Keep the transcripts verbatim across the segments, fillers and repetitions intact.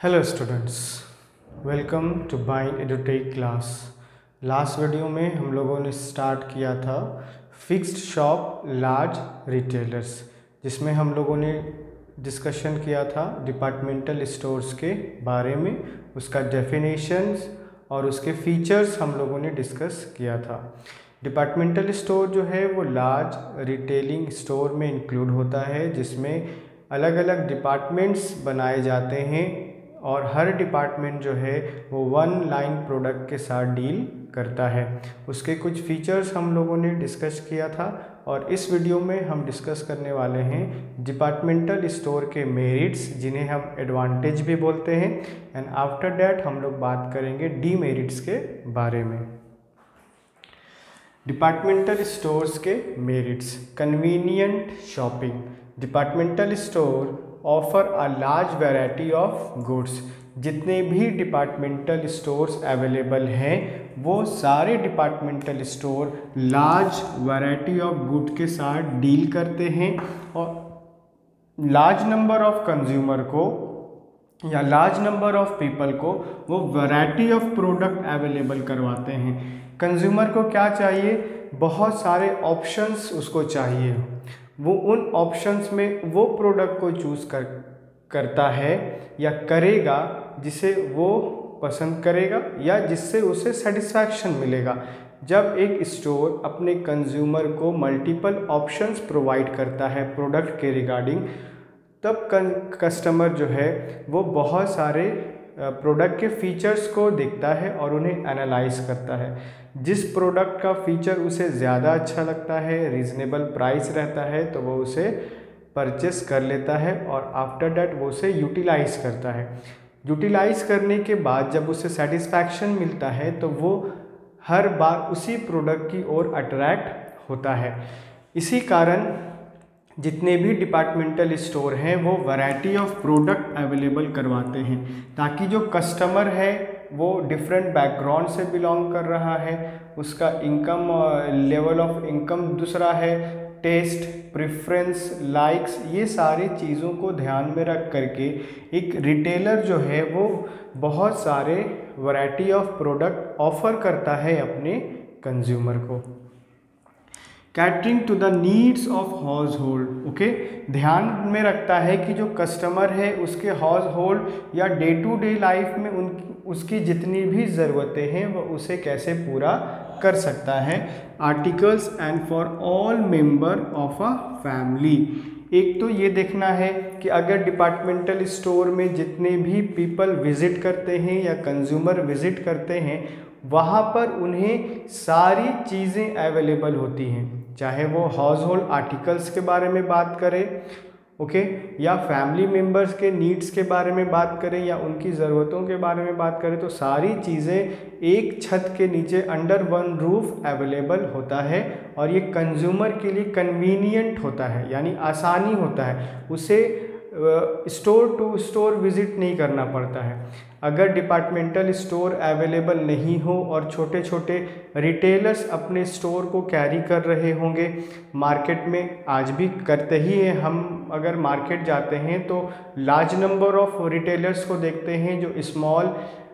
Hello students, welcome to Bind Edutech class. Last video में हम लोगों ने स्टार्ट किया था फिक्स्ड शॉप लार्ज रिटेलर्स, जिसमें हम लोगों ने डिस्कशन किया था डिपार्टमेंटल स्टोर्स के बारे में, उसका डेफिनेशंस और उसके फीचर्स हम लोगों ने डिस्कस किया था। डिपार्टमेंटल स्टोर जो है वो लार्ज रिटेलिंग स्टोर में इंक्लूड होता है, जिसमें अलग अलग डिपार्टमेंट्स बनाए जाते हैं और हर डिपार्टमेंट जो है वो वन लाइन प्रोडक्ट के साथ डील करता है। उसके कुछ फीचर्स हम लोगों ने डिस्कस किया था और इस वीडियो में हम डिस्कस करने वाले हैं डिपार्टमेंटल स्टोर के मेरिट्स, जिन्हें हम एडवांटेज भी बोलते हैं, एंड आफ्टर दैट हम लोग बात करेंगे डीमेरिट्स के बारे में। डिपार्टमेंटल स्टोर्स के merits. Convenient shopping. Departmental store offer a large variety of goods. जितने भी डिपार्टमेंटल स्टोर्स अवेलेबल हैं वो सारे departmental store large variety of good के साथ डील करते हैं और लार्ज नंबर ऑफ कंज्यूमर को या लार्ज नंबर ऑफ पीपल को वो वैरायटी ऑफ प्रोडक्ट अवेलेबल करवाते हैं। कंज्यूमर को क्या चाहिए? बहुत सारे ऑप्शंस उसको चाहिए। वो उन ऑप्शंस में वो प्रोडक्ट को चूज़ कर करता है या करेगा जिसे वो पसंद करेगा या जिससे उसे सेटिस्फैक्शन मिलेगा। जब एक स्टोर अपने कंज्यूमर को मल्टीपल ऑप्शंस प्रोवाइड करता है प्रोडक्ट के रिगार्डिंग, तब कस्टमर जो है वो बहुत सारे प्रोडक्ट के फीचर्स को देखता है और उन्हें एनालाइज करता है। जिस प्रोडक्ट का फीचर उसे ज़्यादा अच्छा लगता है, रीज़नेबल प्राइस रहता है, तो वो उसे परचेस कर लेता है और आफ्टर डैट वो उसे यूटिलाइज़ करता है। यूटिलाइज़ करने के बाद जब उसे सेटिस्फैक्शन मिलता है तो वो हर बार उसी प्रोडक्ट की ओर अट्रैक्ट होता है। इसी कारण जितने भी डिपार्टमेंटल स्टोर हैं वो वैरायटी ऑफ प्रोडक्ट अवेलेबल करवाते हैं, ताकि जो कस्टमर है वो डिफरेंट बैकग्राउंड से बिलोंग कर रहा है, उसका इनकम लेवल ऑफ इनकम दूसरा है, टेस्ट, प्रेफरेंस, लाइक्स, ये सारी चीज़ों को ध्यान में रख करके एक रिटेलर जो है वो बहुत सारे वैरायटी ऑफ प्रोडक्ट ऑफर करता है अपने कंज्यूमर को। Catering to the needs of house hold, ध्यान में रखता है कि जो कस्टमर है उसके हाउस होल्ड या डे टू डे लाइफ में उन उसकी जितनी भी ज़रूरतें हैं वो उसे कैसे पूरा कर सकता है। Articles and for all member of a family. एक तो ये देखना है कि अगर डिपार्टमेंटल स्टोर में जितने भी पीपल विज़िट करते हैं या कंज्यूमर विज़िट करते हैं वहाँ पर उन्हें सारी चीज़ें अवेलेबल होती हैं, चाहे वो हाउस होल्ड आर्टिकल्स के बारे में बात करें, ओके, या फैमिली मेम्बर्स के नीड्स के बारे में बात करें या उनकी ज़रूरतों के बारे में बात करें, तो सारी चीज़ें एक छत के नीचे अंडर वन रूफ अवेलेबल होता है और ये कंज्यूमर के लिए कन्वीनियंट होता है, यानी आसानी होता है, उसे स्टोर टू स्टोर विज़िट नहीं करना पड़ता है। अगर डिपार्टमेंटल स्टोर अवेलेबल नहीं हो और छोटे छोटे रिटेलर्स अपने स्टोर को कैरी कर रहे होंगे, मार्केट में आज भी करते ही हैं, हम अगर मार्केट जाते हैं तो लार्ज नंबर ऑफ रिटेलर्स को देखते हैं जो स्मॉल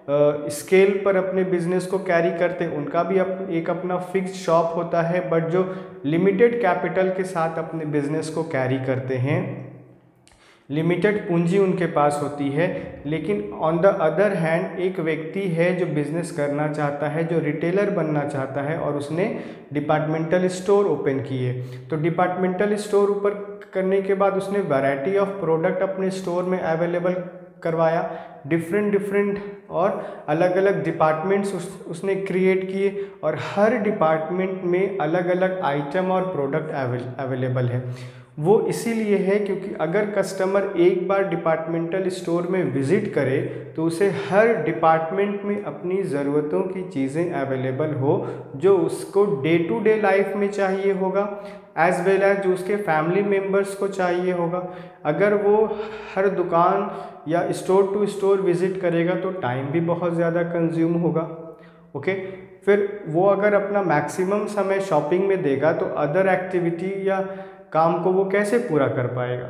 स्केल पर अपने बिजनेस को कैरी करते हैं, उनका भी अप, एक अपना फिक्स्ड शॉप होता है, बट जो लिमिटेड कैपिटल के साथ अपने बिजनेस को कैरी करते हैं, लिमिटेड पूंजी उनके पास होती है। लेकिन ऑन द अदर हैंड एक व्यक्ति है जो बिज़नेस करना चाहता है, जो रिटेलर बनना चाहता है और उसने डिपार्टमेंटल स्टोर ओपन किए, तो डिपार्टमेंटल स्टोर ऊपर करने के बाद उसने वैरायटी ऑफ प्रोडक्ट अपने स्टोर में अवेलेबल करवाया, डिफरेंट डिफरेंट और अलग अलग डिपार्टमेंट्स उस, उसने क्रिएट किए और हर डिपार्टमेंट में अलग अलग आइटम और प्रोडक्ट अवेलेबल है। वो इसीलिए है क्योंकि अगर कस्टमर एक बार डिपार्टमेंटल स्टोर में विज़िट करे तो उसे हर डिपार्टमेंट में अपनी ज़रूरतों की चीज़ें अवेलेबल हो जो उसको डे टू डे लाइफ में चाहिए होगा, एज वेल एज जो उसके फैमिली मेम्बर्स को चाहिए होगा। अगर वो हर दुकान या स्टोर टू स्टोर विज़िट करेगा तो टाइम भी बहुत ज़्यादा कंज्यूम होगा, ओके। फिर वो अगर अपना मैक्सिमम समय शॉपिंग में देगा तो अदर एक्टिविटी या काम को वो कैसे पूरा कर पाएगा।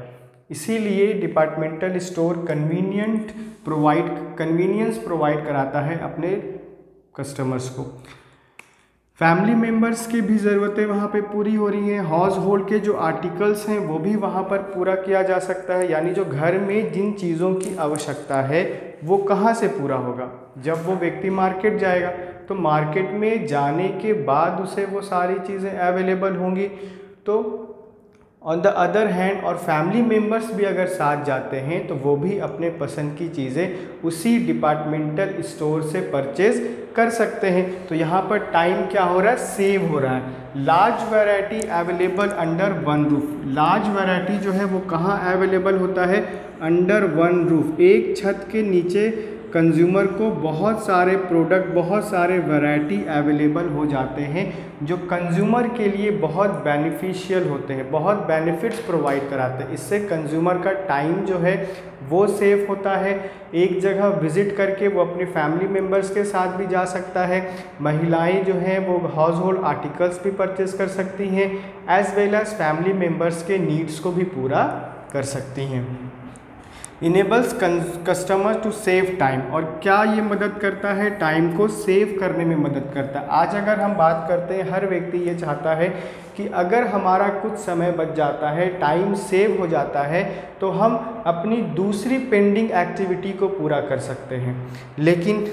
इसीलिए departmental store convenient provide convenience provide कराता है अपने कस्टमर्स को। फैमिली मेम्बर्स की भी ज़रूरतें वहाँ पे पूरी हो रही हैं। हाउस होल्ड के जो आर्टिकल्स हैं वो भी वहाँ पर पूरा किया जा सकता है, यानी जो घर में जिन चीज़ों की आवश्यकता है वो कहाँ से पूरा होगा, जब वो व्यक्ति मार्केट जाएगा तो मार्केट में जाने के बाद उसे वो सारी चीज़ें अवेलेबल होंगी। तो ऑन द अदर हैंड और फैमिली मेम्बर्स भी अगर साथ जाते हैं तो वो भी अपने पसंद की चीज़ें उसी डिपार्टमेंटल स्टोर से परचेज कर सकते हैं। तो यहाँ पर टाइम क्या हो रहा है, सेव हो रहा है। Large variety available under one roof, large variety जो है वो कहाँ अवेलेबल होता है, अंडर वन रूफ, एक छत के नीचे कंज्यूमर को बहुत सारे प्रोडक्ट, बहुत सारे वैरायटी अवेलेबल हो जाते हैं जो कंज्यूमर के लिए बहुत बेनिफिशियल होते हैं, बहुत बेनिफिट्स प्रोवाइड कराते हैं। इससे कंज्यूमर का टाइम जो है वो सेव होता है, एक जगह विज़िट करके वो अपनी फैमिली मेम्बर्स के साथ भी जा सकता है। महिलाएं जो हैं वो हाउस होल्ड आर्टिकल्स भी परचेज कर सकती हैं, as well as family members के नीड्स को भी पूरा कर सकती हैं। Enables customer to save time, और क्या ये मदद करता है, टाइम को सेव करने में मदद करता है। आज अगर हम बात करते हैं, हर व्यक्ति ये चाहता है कि अगर हमारा कुछ समय बच जाता है, टाइम सेव हो जाता है, तो हम अपनी दूसरी पेंडिंग एक्टिविटी को पूरा कर सकते हैं। लेकिन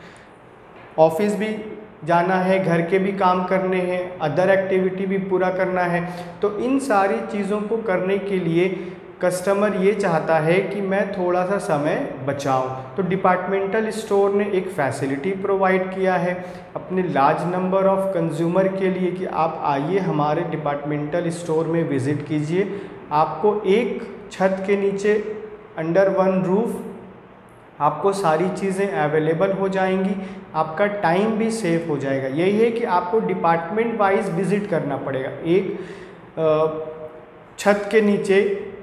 ऑफिस भी जाना है, घर के भी काम करने हैं, अदर एक्टिविटी भी पूरा करना है, तो इन सारी चीज़ों को करने के लिए कस्टमर ये चाहता है कि मैं थोड़ा सा समय बचाऊं। तो डिपार्टमेंटल स्टोर ने एक फैसिलिटी प्रोवाइड किया है अपने लार्ज नंबर ऑफ कंज्यूमर के लिए कि आप आइए हमारे डिपार्टमेंटल स्टोर में विज़िट कीजिए, आपको एक छत के नीचे अंडर वन रूफ आपको सारी चीज़ें अवेलेबल हो जाएंगी, आपका टाइम भी सेव हो जाएगा। यही है कि आपको डिपार्टमेंट वाइज विज़िट करना पड़ेगा। एक छत के नीचे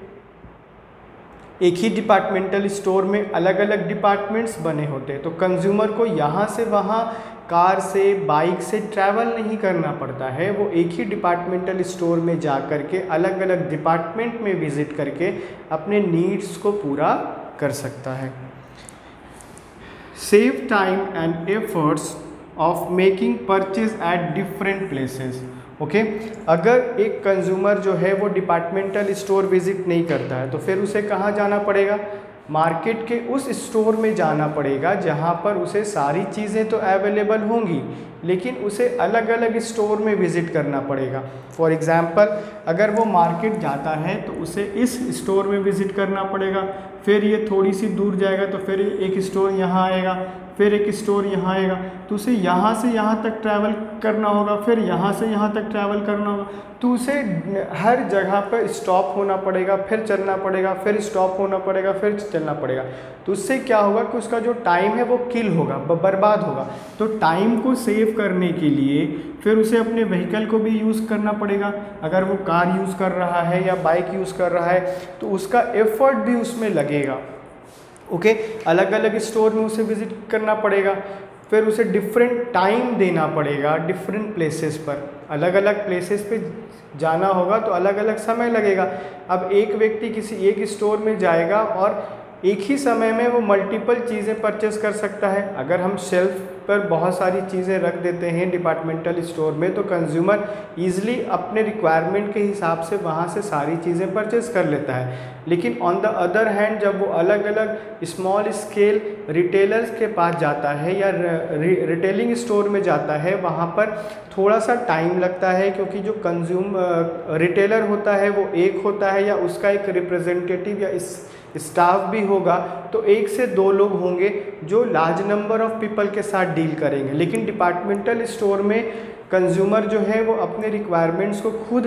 एक ही डिपार्टमेंटल स्टोर में अलग अलग डिपार्टमेंट्स बने होते हैं, तो कंज्यूमर को यहाँ से वहाँ कार से, बाइक से ट्रैवल नहीं करना पड़ता है। वो एक ही डिपार्टमेंटल स्टोर में जा कर के अलग अलग डिपार्टमेंट में विज़िट करके अपने नीड्स को पूरा कर सकता है। Save time and efforts of making purchase at different places. Okay, अगर एक कंज्यूमर जो है वो डिपार्टमेंटल स्टोर विज़िट नहीं करता है तो फिर उसे कहाँ जाना पड़ेगा, मार्केट के उस स्टोर में जाना पड़ेगा जहाँ पर उसे सारी चीज़ें तो अवेलेबल होंगी, लेकिन उसे अलग अलग स्टोर में विज़िट करना पड़ेगा। फॉर एग्ज़ाम्पल, अगर वो मार्केट जाता है तो उसे इस स्टोर में विज़िट करना पड़ेगा, फिर ये थोड़ी सी दूर जाएगा तो फिर एक स्टोर यहाँ आएगा, फिर एक स्टोर यहाँ आएगा, तो उसे यहाँ से यहाँ तक ट्रैवल करना होगा, फिर यहाँ से यहाँ तक ट्रैवल करना होगा, तो उसे हर जगह पर स्टॉप होना पड़ेगा, फिर चलना पड़ेगा, फिर स्टॉप होना पड़ेगा, फिर चलना पड़ेगा। तो उससे क्या होगा कि उसका जो टाइम है वो किल होगा, बर्बाद होगा। तो टाइम को सेव करने के लिए फिर उसे अपने व्हीकल को भी यूज़ करना पड़ेगा। अगर वो कार यूज़ कर रहा है या बाइक यूज़ कर रहा है तो उसका एफर्ट भी उसमें लगेगा। ओके, अलग अलग स्टोर में उसे विज़िट करना पड़ेगा, फिर उसे डिफरेंट टाइम देना पड़ेगा, डिफरेंट प्लेसेस पर, अलग अलग प्लेसेस पे जाना होगा तो अलग अलग समय लगेगा। अब एक व्यक्ति किसी एक स्टोर में जाएगा और एक ही समय में वो मल्टीपल चीज़ें परचेस कर सकता है। अगर हम शेल्फ पर बहुत सारी चीज़ें रख देते हैं डिपार्टमेंटल स्टोर में तो कंज्यूमर ईज़िली अपने रिक्वायरमेंट के हिसाब से वहाँ से सारी चीज़ें परचेस कर लेता है। लेकिन ऑन द अदर हैंड जब वो अलग अलग स्मॉल स्केल रिटेलर्स के पास जाता है या रिटेलिंग स्टोर में जाता है, वहाँ पर थोड़ा सा टाइम लगता है, क्योंकि जो कंज्यूम रिटेलर होता है वो एक होता है या उसका एक रिप्रेजेंटेटिव या इस स्टाफ भी होगा, तो एक से दो लोग होंगे जो लार्ज नंबर ऑफ पीपल के साथ डील करेंगे। लेकिन डिपार्टमेंटल स्टोर में कंज्यूमर जो है वो अपने रिक्वायरमेंट्स को खुद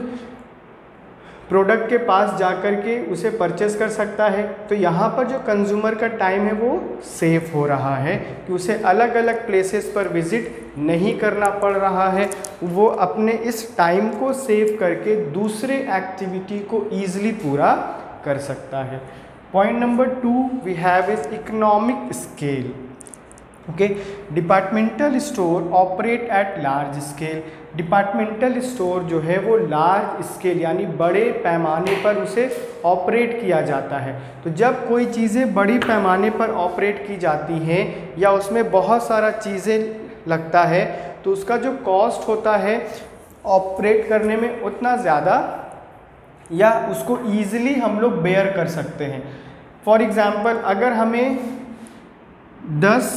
प्रोडक्ट के पास जा कर के उसे परचेस कर सकता है। तो यहाँ पर जो कंज्यूमर का टाइम है वो सेव हो रहा है कि उसे अलग अलग प्लेसेस पर विज़िट नहीं करना पड़ रहा है, वो अपने इस टाइम को सेव करके दूसरे एक्टिविटी को ईजिली पूरा कर सकता है। Point number two we have is economic scale. Okay. Departmental store operate at large scale. Departmental store जो है वो लार्ज स्केल यानी बड़े पैमाने पर उसे ऑपरेट किया जाता है। तो जब कोई चीज़ें बड़ी पैमाने पर ऑपरेट की जाती हैं या उसमें बहुत सारा चीज़ें लगता है तो उसका जो कॉस्ट होता है ऑपरेट करने में उतना ज़्यादा या उसको ईजिली हम लोग बेयर कर सकते हैं। फॉर एग्ज़ाम्पल, अगर हमें दस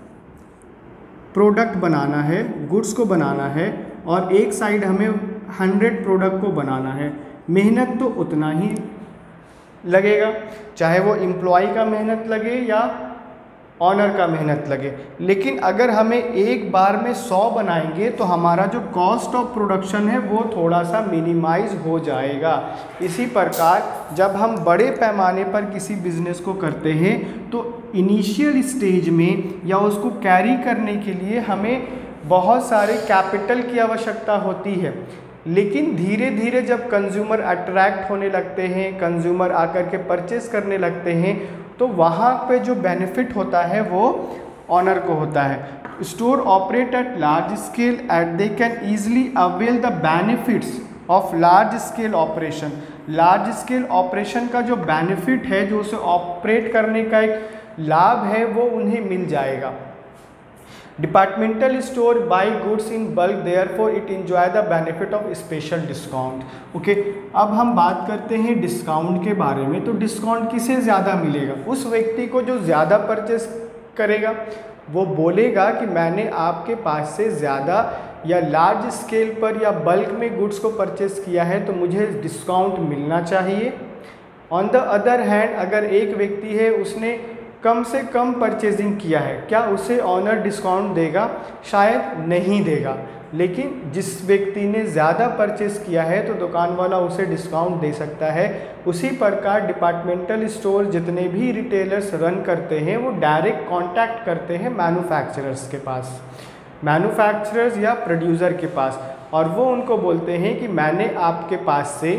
प्रोडक्ट बनाना है, गुड्स को बनाना है और एक साइड हमें हंड्रेड प्रोडक्ट को बनाना है, मेहनत तो उतना ही लगेगा, चाहे वो एम्प्लॉय का मेहनत लगे या ऑनर का मेहनत लगे। लेकिन अगर हमें एक बार में सौ बनाएंगे तो हमारा जो कॉस्ट ऑफ प्रोडक्शन है वो थोड़ा सा मिनिमाइज हो जाएगा। इसी प्रकार जब हम बड़े पैमाने पर किसी बिजनेस को करते हैं तो इनिशियल स्टेज में या उसको कैरी करने के लिए हमें बहुत सारे कैपिटल की आवश्यकता होती है। लेकिन धीरे धीरे जब कंज्यूमर अट्रैक्ट होने लगते हैं, कंज्यूमर आकर के परचेस करने लगते हैं, तो वहाँ पे जो बेनिफिट होता है वो ऑनर को होता है। Store operate at large scale at they can easily avail the benefits of large scale operation. Large scale operation का जो बेनिफिट है, जो उसे ऑपरेट करने का एक लाभ है, वो उन्हें मिल जाएगा। Departmental store buy goods in bulk, therefore it enjoy the benefit of special discount. Okay, अब हम बात करते हैं डिस्काउंट के बारे में। तो डिस्काउंट किसे ज़्यादा मिलेगा? उस व्यक्ति को जो ज़्यादा परचेस करेगा। वो बोलेगा कि मैंने आपके पास से ज़्यादा या लार्ज स्केल पर या बल्क में गुड्स को परचेस किया है तो मुझे डिस्काउंट मिलना चाहिए। ऑन द अदर हैंड, अगर एक व्यक्ति है उसने कम से कम परचेजिंग किया है, क्या उसे ऑनर डिस्काउंट देगा? शायद नहीं देगा। लेकिन जिस व्यक्ति ने ज़्यादा परचेस किया है तो दुकान वाला उसे डिस्काउंट दे सकता है। उसी प्रकार डिपार्टमेंटल स्टोर जितने भी रिटेलर्स रन करते हैं वो डायरेक्ट कांटेक्ट करते हैं मैन्युफैक्चरर्स के पास, मैन्युफैक्चरर्स या प्रोड्यूसर के पास, और वो उनको बोलते हैं कि मैंने आपके पास से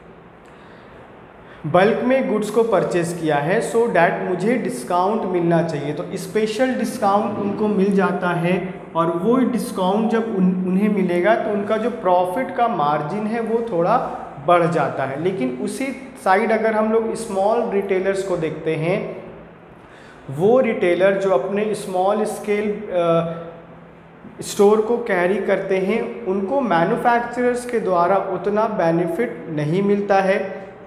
बल्क में गुड्स को परचेस किया है, सो डैट मुझे डिस्काउंट मिलना चाहिए। तो स्पेशल डिस्काउंट उनको मिल जाता है और वो डिस्काउंट जब उन, उन्हें मिलेगा तो उनका जो प्रॉफिट का मार्जिन है वो थोड़ा बढ़ जाता है। लेकिन उसी साइड अगर हम लोग स्मॉल रिटेलर्स को देखते हैं, वो रिटेलर जो अपने स्मॉल स्केल स्टोर को कैरी करते हैं, उनको मैन्युफैक्चरर्स के द्वारा उतना बेनिफिट नहीं मिलता है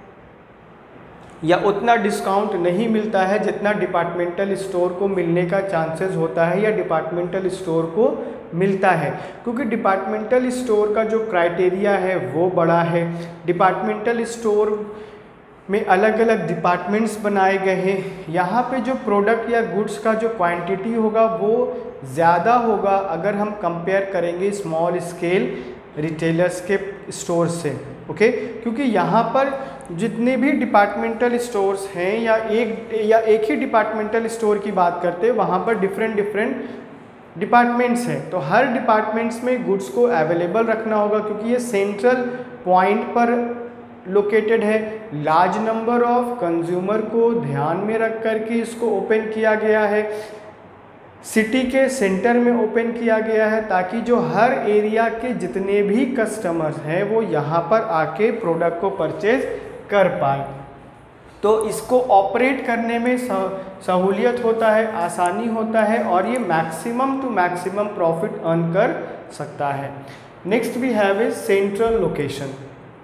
या उतना डिस्काउंट नहीं मिलता है जितना डिपार्टमेंटल स्टोर को मिलने का चांसेस होता है या डिपार्टमेंटल स्टोर को मिलता है। क्योंकि डिपार्टमेंटल स्टोर का जो क्राइटेरिया है वो बड़ा है। डिपार्टमेंटल स्टोर में अलग अलग डिपार्टमेंट्स बनाए गए हैं। यहाँ पे जो प्रोडक्ट या गुड्स का जो क्वांटिटी होगा वो ज़्यादा होगा अगर हम कंपेयर करेंगे स्मॉल स्केल रिटेलर्स के स्टोर से। ओके, क्योंकि यहाँ पर जितने भी डिपार्टमेंटल स्टोर्स हैं या एक या एक ही डिपार्टमेंटल स्टोर की बात करते हैं, वहाँ पर डिफरेंट डिफरेंट डिपार्टमेंट्स हैं। तो हर डिपार्टमेंट्स में गुड्स को अवेलेबल रखना होगा क्योंकि ये सेंट्रल पॉइंट पर लोकेटेड है। लार्ज नंबर ऑफ कंज्यूमर को ध्यान में रख कर के इसको ओपन किया गया है। सिटी के सेंटर में ओपन किया गया है ताकि जो हर एरिया के जितने भी कस्टमर्स हैं वो यहाँ पर आके प्रोडक्ट को परचेज कर पाए। तो इसको ऑपरेट करने में सहूलियत होता है, आसानी होता है और ये maximum to maximum profit earn कर सकता है। Next we have a central location.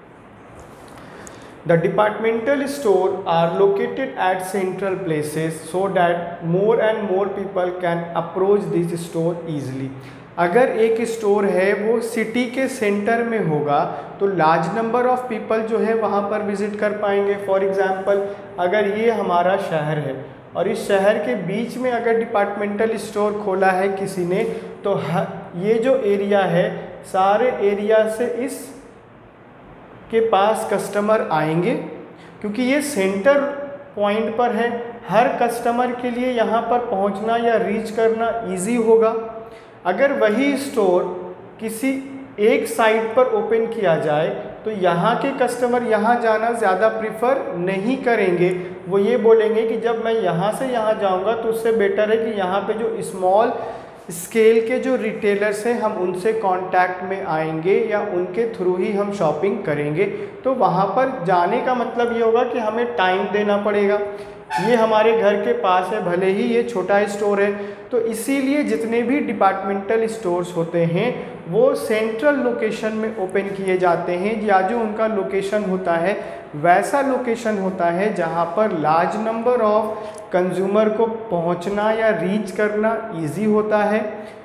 The departmental store are located at central places so that more and more people can approach this store easily. अगर एक स्टोर है वो city के centre में होगा तो लार्ज नंबर ऑफ पीपल जो है वहाँ पर विजिट कर पाएंगे। फॉर एग्जांपल, अगर ये हमारा शहर है और इस शहर के बीच में अगर डिपार्टमेंटल स्टोर खोला है किसी ने, तो ये जो एरिया है सारे एरिया से इस के पास कस्टमर आएंगे क्योंकि ये सेंटर पॉइंट पर है। हर कस्टमर के लिए यहाँ पर पहुँचना या रीच करना इजी होगा। अगर वही स्टोर किसी एक साइट पर ओपन किया जाए तो यहाँ के कस्टमर यहाँ जाना ज़्यादा प्रीफर नहीं करेंगे, वो ये बोलेंगे कि जब मैं यहाँ से यहाँ जाऊँगा तो उससे बेटर है कि यहाँ पे जो स्मॉल स्केल के जो रिटेलर्स हैं हम उनसे कांटेक्ट में आएंगे या उनके थ्रू ही हम शॉपिंग करेंगे। तो वहाँ पर जाने का मतलब ये होगा कि हमें टाइम देना पड़ेगा। ये हमारे घर के पास है, भले ही ये छोटा स्टोर है, तो इसीलिए जितने भी डिपार्टमेंटल स्टोर्स होते हैं वो सेंट्रल लोकेशन में ओपन किए जाते हैं, या जो उनका लोकेशन होता है वैसा लोकेशन होता है जहां पर लार्ज नंबर ऑफ कंज्यूमर को पहुंचना या रीच करना इजी होता है।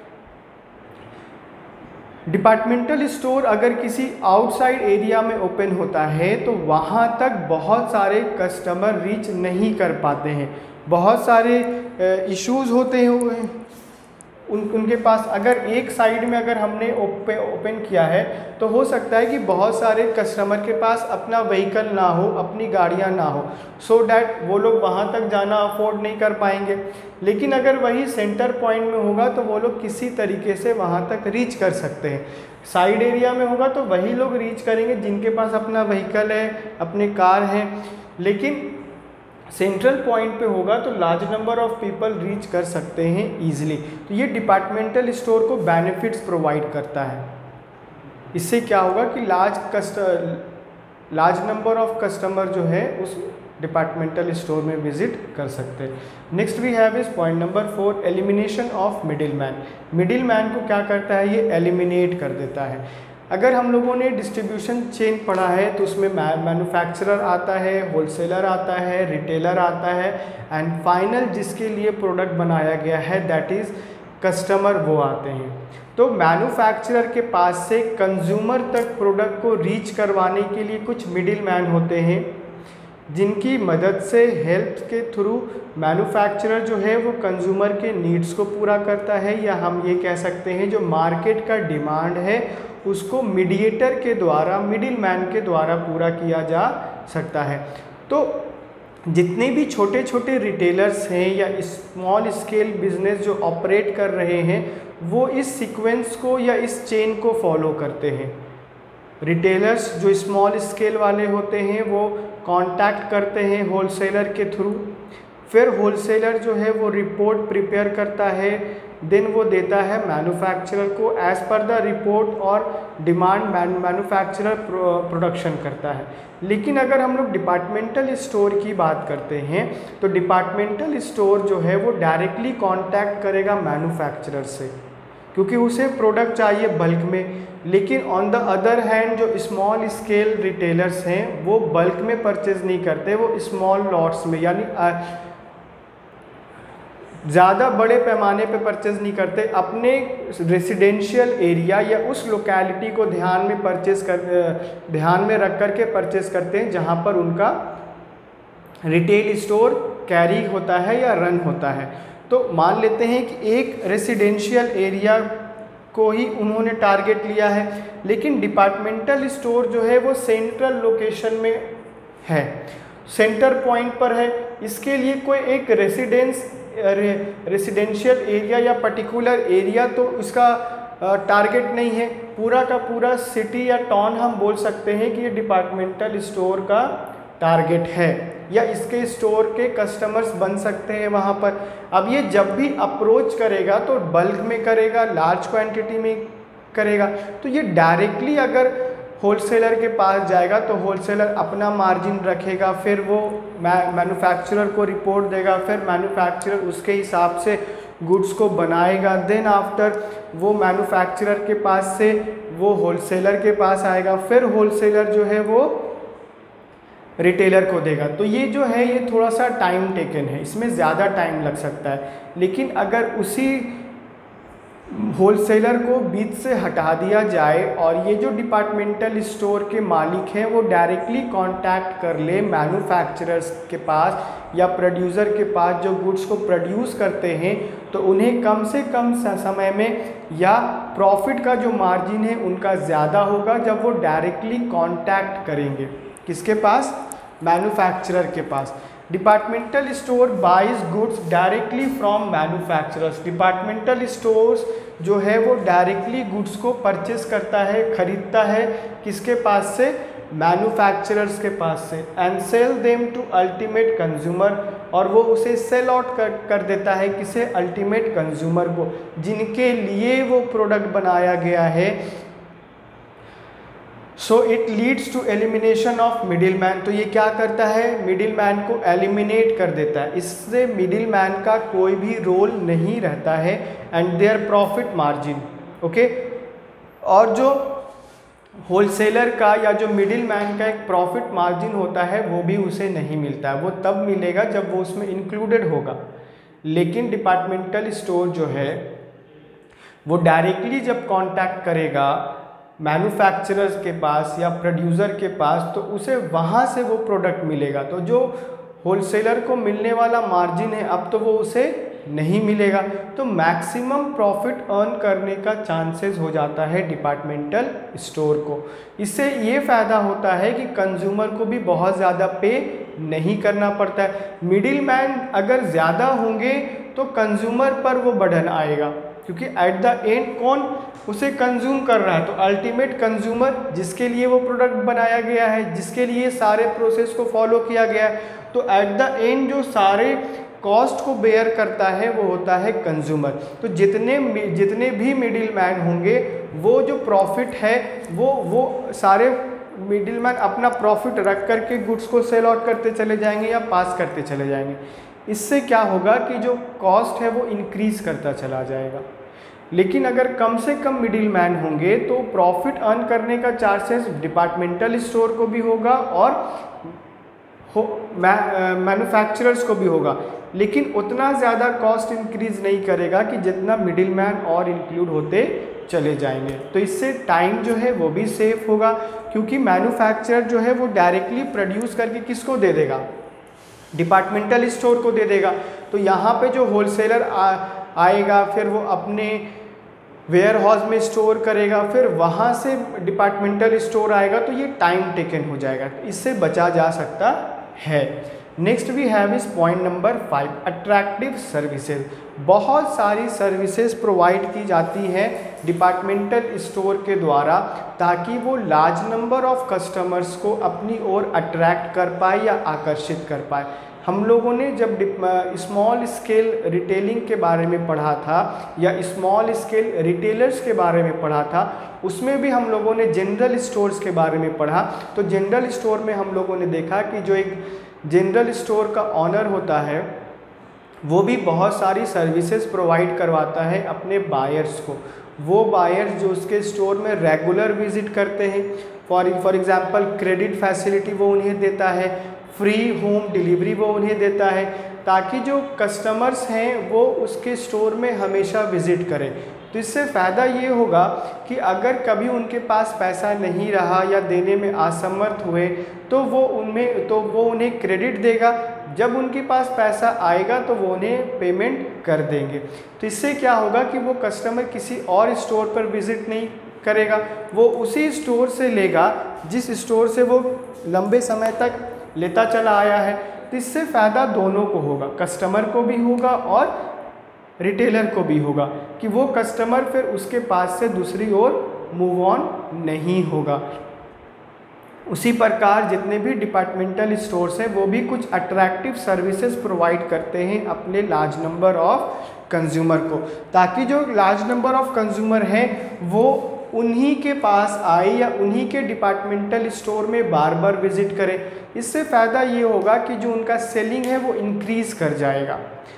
डिपार्टमेंटल स्टोर अगर किसी आउटसाइड एरिया में ओपन होता है तो वहाँ तक बहुत सारे कस्टमर रीच नहीं कर पाते हैं, बहुत सारे इश्यूज होते हैं उन उनके पास। अगर एक साइड में अगर हमने ओपन ओपन किया है तो हो सकता है कि बहुत सारे कस्टमर के पास अपना व्हीकल ना हो, अपनी गाड़ियाँ ना हो, सो डैट वो लोग वहाँ तक जाना अफोर्ड नहीं कर पाएंगे। लेकिन अगर वही सेंटर पॉइंट में होगा तो वो लोग किसी तरीके से वहाँ तक रीच कर सकते हैं। साइड एरिया में होगा तो वही लोग रीच करेंगे जिनके पास अपना व्हीकल है, अपने कार हैं। लेकिन सेंट्रल पॉइंट पे होगा तो large number of people reach कर सकते हैं ईजिली। तो ये डिपार्टमेंटल स्टोर को बेनिफिट्स प्रोवाइड करता है। इससे क्या होगा कि लार्ज कस्ट लार्ज नंबर ऑफ कस्टमर जो है उस डिपार्टमेंटल स्टोर में विजिट कर सकते हैं। Next we have is point number four, elimination of middle man. Middle man को क्या करता है, ये एलिमिनेट कर देता है। अगर हम लोगों ने डिस्ट्रीब्यूशन चेन पढ़ा है तो उसमें मैन्युफैक्चरर आता है, होलसेलर आता है, रिटेलर आता है, एंड फाइनल जिसके लिए प्रोडक्ट बनाया गया है दैट इज़ कस्टमर, वो आते हैं। तो मैन्युफैक्चरर के पास से कंज्यूमर तक प्रोडक्ट को रीच करवाने के लिए कुछ मिडिल मैन होते हैं जिनकी मदद से हेल्प के थ्रू मैन्युफैक्चरर जो है वो कंज्यूमर के नीड्स को पूरा करता है, या हम ये कह सकते हैं जो मार्केट का डिमांड है उसको मीडिएटर के द्वारा, मिडिल मैन के द्वारा पूरा किया जा सकता है। तो जितने भी छोटे छोटे रिटेलर्स हैं या स्मॉल स्केल बिजनेस जो ऑपरेट कर रहे हैं वो इस सीक्वेंस को या इस चेन को फॉलो करते हैं। रिटेलर्स जो स्मॉल स्केल वाले होते हैं वो कांटेक्ट करते हैं होलसेलर के थ्रू, फिर होलसेलर जो है वो रिपोर्ट प्रिपेयर करता है, देन वो देता है मैन्युफैक्चरर को, एज पर द रिपोर्ट और डिमांड मैन्युफैक्चरर प्रोडक्शन करता है। लेकिन अगर हम लोग डिपार्टमेंटल स्टोर की बात करते हैं तो डिपार्टमेंटल स्टोर जो है वो डायरेक्टली कांटेक्ट करेगा मैन्युफैक्चरर से, क्योंकि उसे प्रोडक्ट चाहिए बल्क में। लेकिन ऑन द अदर हैंड जो स्मॉल स्केल रिटेलर्स हैं वो बल्क में परचेज नहीं करते, वो स्मॉल लॉट्स में यानी ज़्यादा बड़े पैमाने पे परचेज नहीं करते, अपने रेसिडेंशियल एरिया या उस लोकेलिटी को ध्यान में परचेज कर ध्यान में रख कर के परचेज करते हैं जहाँ पर उनका रिटेल स्टोर कैरी होता है या रन होता है। तो मान लेते हैं कि एक रेसिडेंशियल एरिया को ही उन्होंने टारगेट लिया है, लेकिन डिपार्टमेंटल स्टोर जो है वो सेंट्रल लोकेशन में है, सेंटर पॉइंट पर है। इसके लिए कोई एक रेसिडेंस रेसिडेंशियल एरिया या पर्टिकुलर एरिया तो उसका टारगेट नहीं है, पूरा का पूरा सिटी या टाउन हम बोल सकते हैं कि ये डिपार्टमेंटल स्टोर का टारगेट है या इसके स्टोर के कस्टमर्स बन सकते हैं वहाँ पर। अब ये जब भी अप्रोच करेगा तो बल्क में करेगा, लार्ज क्वांटिटी में करेगा। तो ये डायरेक्टली अगर होलसेलर के पास जाएगा तो होलसेलर अपना मार्जिन रखेगा, फिर वो मैन्युफैक्चरर को रिपोर्ट देगा, फिर मैन्युफैक्चरर उसके हिसाब से गुड्स को बनाएगा, देन आफ्टर वो मैन्युफैक्चरर के पास से वो होलसेलर के पास आएगा, फिर होलसेलर जो है वो रिटेलर को देगा। तो ये जो है ये थोड़ा सा टाइम टेकन है, इसमें ज़्यादा टाइम लग सकता है। लेकिन अगर उसी होलसेलर को बीच से हटा दिया जाए और ये जो डिपार्टमेंटल स्टोर के मालिक हैं वो डायरेक्टली कांटेक्ट कर ले मैन्युफैक्चरर्स के पास या प्रोड्यूसर के पास जो गुड्स को प्रोड्यूस करते हैं, तो उन्हें कम से कम समय में या प्रॉफिट का जो मार्जिन है उनका ज़्यादा होगा जब वो डायरेक्टली कांटेक्ट करेंगे। किसके पास? मैन्युफैक्चरर के पास। Departmental store buys goods directly from manufacturers. Departmental stores जो है वो डायरेक्टली गुड्स को परचेस करता है, खरीदता है, किसके पास से? मैन्युफैक्चरर्स के पास से and sell them to ultimate consumer, और वो उसे सेल आउट कर कर देता है किसे, अल्टीमेट कंज्यूमर को, जिनके लिए वो प्रोडक्ट बनाया गया है। So it leads to elimination of middle man, तो ये क्या करता है, मिडिल मैन को एलिमिनेट कर देता है, इससे मिडिल मैन का कोई भी रोल नहीं रहता है and their profit margin. Okay, और जो होलसेलर का या जो मिडिल मैन का एक प्रॉफिट मार्जिन होता है वो भी उसे नहीं मिलता है, वो तब मिलेगा जब वो उसमें इंक्लूडेड होगा। लेकिन डिपार्टमेंटल स्टोर जो है वो डायरेक्टली जब कांटेक्ट करेगा मैन्युफैक्चरर्स के पास या प्रोड्यूसर के पास, तो उसे वहाँ से वो प्रोडक्ट मिलेगा। तो जो होलसेलर को मिलने वाला मार्जिन है अब तो वो उसे नहीं मिलेगा, तो मैक्सिमम प्रॉफिट अर्न करने का चांसेस हो जाता है डिपार्टमेंटल स्टोर को। इससे ये फ़ायदा होता है कि कंज्यूमर को भी बहुत ज़्यादा पे नहीं करना पड़ता है। मिडिल मैन अगर ज़्यादा होंगे तो कंज्यूमर पर वो बर्डन आएगा, क्योंकि एट द एंड कौन उसे कंज्यूम कर रहा है, तो अल्टीमेट कंज्यूमर जिसके लिए वो प्रोडक्ट बनाया गया है, जिसके लिए सारे प्रोसेस को फॉलो किया गया है, तो एट द एंड जो सारे कॉस्ट को बेयर करता है वो होता है कंज्यूमर। तो जितने जितने भी मिडिल मैन होंगे वो जो प्रॉफिट है वो वो सारे मिडिल मैन अपना प्रॉफिट रख करके गुड्स को सेल आउट करते चले जाएंगे या पास करते चले जाएंगे। इससे क्या होगा कि जो कॉस्ट है वो इंक्रीज करता चला जाएगा। लेकिन अगर कम से कम मिडिल मैन होंगे तो प्रॉफिट अर्न करने का चांसेस डिपार्टमेंटल स्टोर को भी होगा और हो मैन्युफैक्चरर्स को भी होगा, लेकिन उतना ज़्यादा कॉस्ट इंक्रीज नहीं करेगा कि जितना मिडिल मैन और इंक्लूड होते चले जाएंगे। तो इससे टाइम जो है वो भी सेफ होगा, क्योंकि मैन्युफैक्चरर जो है वो डायरेक्टली प्रोड्यूस करके किसको दे देगा, डिपार्टमेंटल स्टोर को दे देगा। तो यहाँ पे जो होलसेलर आ, आएगा फिर वो अपने वेयर हाउस में स्टोर करेगा, फिर वहाँ से डिपार्टमेंटल स्टोर आएगा, तो ये टाइम टेकन हो जाएगा, इससे बचा जा सकता है। Next we have is point number five, attractive services. बहुत सारी सर्विसेज प्रोवाइड की जाती हैं डिपार्टमेंटल स्टोर के द्वारा ताकि वो लार्ज नंबर ऑफ कस्टमर्स को अपनी ओर अट्रैक्ट कर पाए या आकर्षित कर पाए। हम लोगों ने जब स्मॉल स्केल रिटेलिंग के बारे में पढ़ा था या स्मॉल स्केल रिटेलर्स के बारे में पढ़ा था, उसमें भी हम लोगों ने जनरल स्टोर्स के बारे में पढ़ा। तो जनरल स्टोर में हम लोगों ने देखा कि जो एक जनरल स्टोर का ऑनर होता है वो भी बहुत सारी सर्विसेज प्रोवाइड करवाता है अपने बायर्स को। वो बायर्स जो उसके स्टोर में रेगुलर विजिट करते हैं, for for example credit facility वो उन्हें देता है, फ्री होम डिलीवरी वो उन्हें देता है, ताकि जो कस्टमर्स हैं वो उसके स्टोर में हमेशा विज़िट करें। तो इससे फ़ायदा ये होगा कि अगर कभी उनके पास पैसा नहीं रहा या देने में असमर्थ हुए तो वो उनमें तो वो उन्हें क्रेडिट देगा, जब उनके पास पैसा आएगा तो वो उन्हें पेमेंट कर देंगे। तो इससे क्या होगा कि वो कस्टमर किसी और स्टोर पर विज़िट नहीं करेगा, वो उसी स्टोर से लेगा जिस स्टोर से वो लंबे समय तक लेता चला आया है। तो इससे फ़ायदा दोनों को होगा, कस्टमर को भी होगा और रिटेलर को भी होगा कि वो कस्टमर फिर उसके पास से दूसरी ओर मूव ऑन नहीं होगा। उसी प्रकार जितने भी डिपार्टमेंटल स्टोर्स हैं वो भी कुछ अट्रैक्टिव सर्विसेज प्रोवाइड करते हैं अपने लार्ज नंबर ऑफ कंज्यूमर को, ताकि जो लार्ज नंबर ऑफ कंज्यूमर हैं वो उन्हीं के पास आए या उन्हीं के डिपार्टमेंटल स्टोर में बार बार विजिट करें। इससे फ़ायदा ये होगा कि जो उनका सेलिंग है वो इंक्रीज़ कर जाएगा।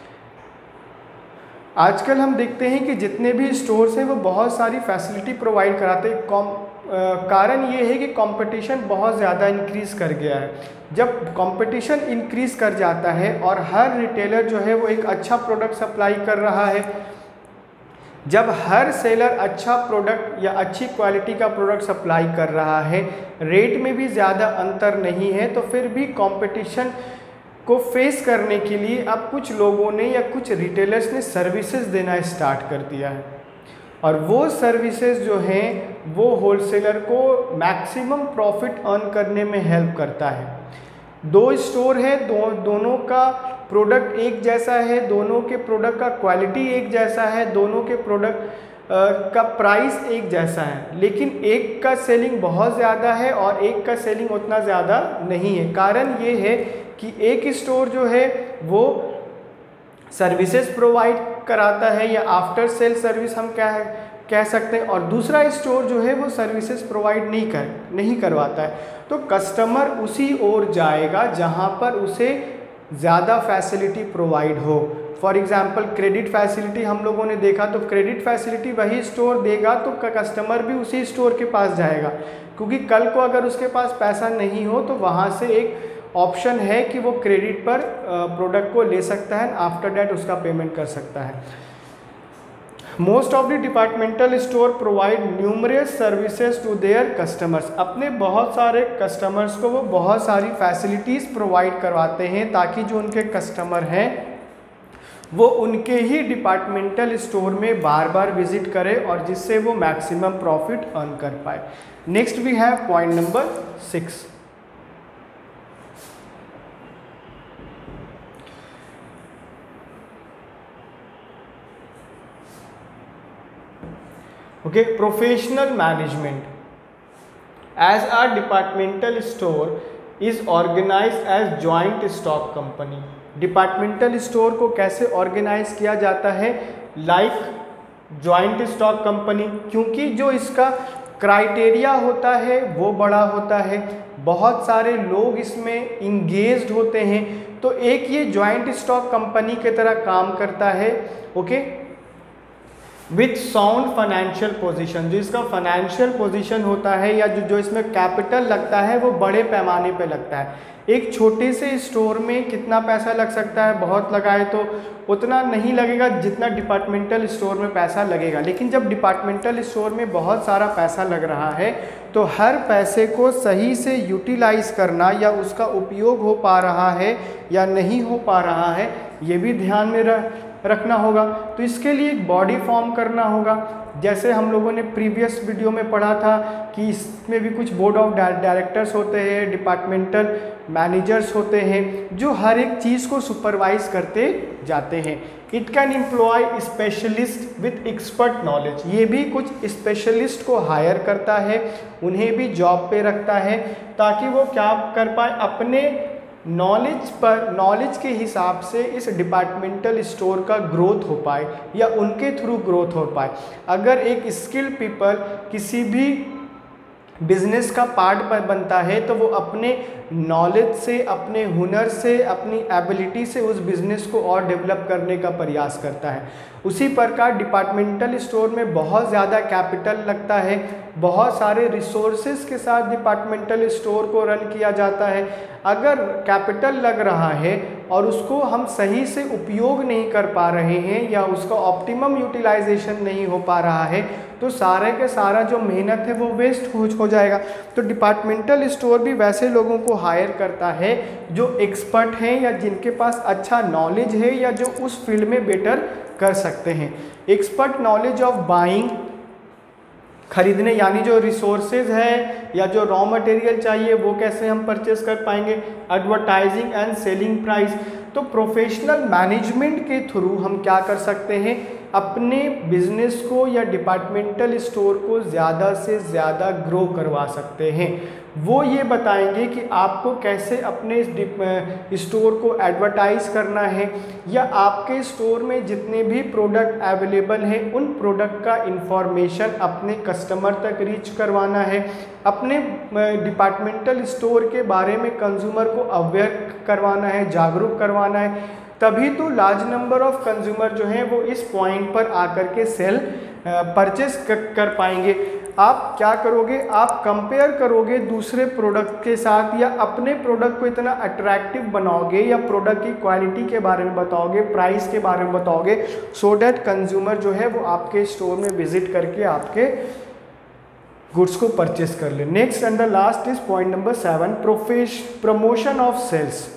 आजकल हम देखते हैं कि जितने भी स्टोर्स हैं वो बहुत सारी फैसिलिटी प्रोवाइड कराते हैं। कॉम कारण ये है कि कंपटीशन बहुत ज़्यादा इंक्रीज़ कर गया है। जब कंपटीशन इंक्रीज़ कर जाता है और हर रिटेलर जो है वो एक अच्छा प्रोडक्ट सप्लाई कर रहा है, जब हर सेलर अच्छा प्रोडक्ट या अच्छी क्वालिटी का प्रोडक्ट सप्लाई कर रहा है, रेट में भी ज़्यादा अंतर नहीं है, तो फिर भी कंपटीशन को फेस करने के लिए अब कुछ लोगों ने या कुछ रिटेलर्स ने सर्विसेज देना स्टार्ट कर दिया है। और वो सर्विसेज जो हैं वो होलसेलर को मैक्सिमम प्रॉफिट अर्न करने में हेल्प करता है। दो स्टोर है, दो दोनों का प्रोडक्ट एक जैसा है, दोनों के प्रोडक्ट का क्वालिटी एक जैसा है, दोनों के प्रोडक्ट का प्राइस एक जैसा है, लेकिन एक का सेलिंग बहुत ज़्यादा है और एक का सेलिंग उतना ज़्यादा नहीं है। कारण ये है कि एक स्टोर जो है वो सर्विसेज प्रोवाइड कराता है या आफ्टर सेल सर्विस हम क्या है कह सकते हैं, और दूसरा स्टोर जो है वो सर्विसेज प्रोवाइड नहीं कर नहीं करवाता है। तो कस्टमर उसी ओर जाएगा जहां पर उसे ज़्यादा फैसिलिटी प्रोवाइड हो। फॉर एग्जांपल क्रेडिट फैसिलिटी हम लोगों ने देखा, तो क्रेडिट फैसिलिटी वही स्टोर देगा तो कस्टमर भी उसी स्टोर के पास जाएगा, क्योंकि कल को अगर उसके पास पैसा नहीं हो तो वहाँ से एक ऑप्शन है कि वो क्रेडिट पर प्रोडक्ट को ले सकता है, आफ्टर डैट उसका पेमेंट कर सकता है। Most of the departmental store provide numerous services to their customers. अपने बहुत सारे कस्टमर्स को वो बहुत सारी फैसिलिटीज़ प्रोवाइड करवाते हैं ताकि जो उनके कस्टमर हैं वो उनके ही डिपार्टमेंटल स्टोर में बार बार विजिट करे और जिससे वो मैक्सिमम प्रॉफिट अर्न कर पाए। Next we have point number six. Okay, professional management. As a departmental store is organized as joint stock company. Departmental store को कैसे ऑर्गेनाइज किया जाता है? लाइक जॉइंट स्टॉक कंपनी, क्योंकि जो इसका क्राइटेरिया होता है वो बड़ा होता है, बहुत सारे लोग इसमें इंगेज्ड होते हैं, तो एक ये जॉइंट स्टॉक कंपनी की तरह काम करता है। Okay, with sound financial position, जो इसका फाइनेंशियल पोजीशन होता है या जो जो इसमें कैपिटल लगता है वो बड़े पैमाने पे लगता है। एक छोटे से स्टोर में कितना पैसा लग सकता है? बहुत लगाए तो उतना नहीं लगेगा जितना डिपार्टमेंटल स्टोर में पैसा लगेगा, लेकिन जब डिपार्टमेंटल स्टोर में बहुत सारा पैसा लग रहा है तो हर पैसे को सही से यूटिलाइज करना या उसका उपयोग हो पा रहा है या नहीं हो पा रहा है ये भी ध्यान में रह रखना होगा। तो इसके लिए एक बॉडी फॉर्म करना होगा, जैसे हम लोगों ने प्रीवियस वीडियो में पढ़ा था कि इसमें भी कुछ बोर्ड ऑफ डायरेक्टर्स होते हैं, डिपार्टमेंटल मैनेजर्स होते हैं जो हर एक चीज़ को सुपरवाइज करते जाते हैं। It can employ specialist with expert knowledge, ये भी कुछ स्पेशलिस्ट को हायर करता है, उन्हें भी जॉब पे रखता है ताकि वो क्या कर पाए, अपने नॉलेज पर नॉलेज के हिसाब से इस डिपार्टमेंटल स्टोर का ग्रोथ हो पाए या उनके थ्रू ग्रोथ हो पाए। अगर एक स्किल्ड पीपल किसी भी बिजनेस का पार्ट पर बनता है तो वो अपने नॉलेज से, अपने हुनर से, अपनी एबिलिटी से उस बिज़नेस को और डेवलप करने का प्रयास करता है। उसी प्रकार डिपार्टमेंटल स्टोर में बहुत ज़्यादा कैपिटल लगता है, बहुत सारे रिसोर्सेज के साथ डिपार्टमेंटल स्टोर को रन किया जाता है। अगर कैपिटल लग रहा है और उसको हम सही से उपयोग नहीं कर पा रहे हैं या उसका ऑप्टिमम यूटिलाइजेशन नहीं हो पा रहा है तो सारे के सारा जो मेहनत है वो वेस्ट हो, हो जाएगा। तो डिपार्टमेंटल स्टोर भी वैसे लोगों को हायर करता है जो एक्सपर्ट हैं या जिनके पास अच्छा नॉलेज है या जो उस फील्ड में बेटर कर सकते हैं। एक्सपर्ट नॉलेज ऑफ बाइंग, खरीदने यानी जो रिसोर्सेज है या जो रॉ मटेरियल चाहिए वो कैसे हम परचेस कर पाएंगे, एडवर्टाइजिंग एंड सेलिंग प्राइस। तो प्रोफेशनल मैनेजमेंट के थ्रू हम क्या कर सकते हैं, अपने बिजनेस को या डिपार्टमेंटल स्टोर को ज़्यादा से ज़्यादा ग्रो करवा सकते हैं। वो ये बताएंगे कि आपको कैसे अपने स्टोर को एडवर्टाइज करना है या आपके स्टोर में जितने भी प्रोडक्ट अवेलेबल हैं उन प्रोडक्ट का इंफॉर्मेशन अपने कस्टमर तक रीच करवाना है, अपने डिपार्टमेंटल स्टोर के बारे में कंज्यूमर को अवेयर करवाना है, जागरूक करवाना है। तभी तो लार्ज नंबर ऑफ कंज्यूमर जो हैं वो इस पॉइंट पर आकर के सेल परचेस कर पाएंगे। आप क्या करोगे, आप कंपेयर करोगे दूसरे प्रोडक्ट के साथ या अपने प्रोडक्ट को इतना अट्रैक्टिव बनाओगे या प्रोडक्ट की क्वालिटी के बारे में बताओगे, प्राइस के बारे में बताओगे, सो डैट कंज्यूमर जो है वो आपके स्टोर में विजिट करके आपके गुड्स को परचेस कर ले। Next and the last is point number seven, profess promotion of sales.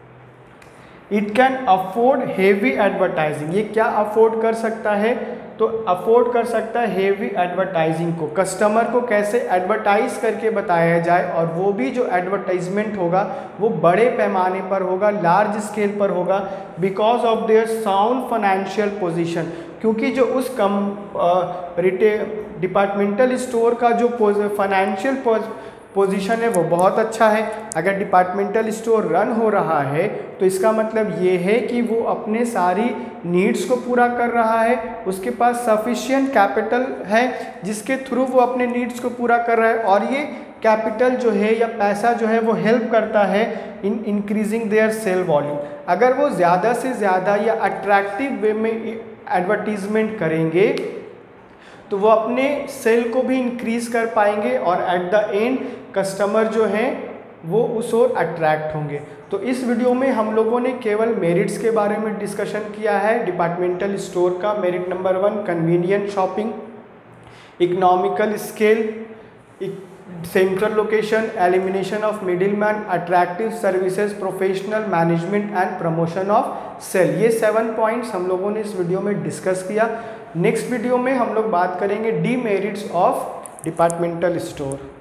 It can afford heavy advertising, ये क्या अफोर्ड कर सकता है, तो अफोर्ड कर सकता है हेवी एडवर्टाइजिंग को। कस्टमर को कैसे एडवर्टाइज करके बताया जाए और वो भी जो एडवर्टाइजमेंट होगा वो बड़े पैमाने पर होगा, लार्ज स्केल पर होगा, because of their sound financial position. क्योंकि जो उस कम रिटे डिपार्टमेंटल स्टोर का जो फाइनेंशियल पोजीशन है वो बहुत अच्छा है। अगर डिपार्टमेंटल स्टोर रन हो रहा है तो इसका मतलब ये है कि वो अपने सारी नीड्स को पूरा कर रहा है, उसके पास सफिशिएंट कैपिटल है जिसके थ्रू वो अपने नीड्स को पूरा कर रहा है, और ये कैपिटल जो है या पैसा जो है वो हेल्प करता है in increasing their sale volume. अगर वो ज़्यादा से ज़्यादा या अट्रैक्टिव वे में एडवर्टीजमेंट करेंगे तो वो अपने सेल को भी इंक्रीज कर पाएंगे और एट द एंड कस्टमर जो हैं वो उस ओर अट्रैक्ट होंगे। तो इस वीडियो में हम लोगों ने केवल मेरिट्स के बारे में डिस्कशन किया है डिपार्टमेंटल स्टोर का। Merit number one, convenient shopping, economical scale, central location, elimination of middle man, attractive services, professional management and promotion of sale. ये सेवन पॉइंट्स हम लोगों ने इस वीडियो में डिस्कस किया। नेक्स्ट वीडियो में हम लोग बात करेंगे डीमेरिट्स ऑफ डिपार्टमेंटल स्टोर।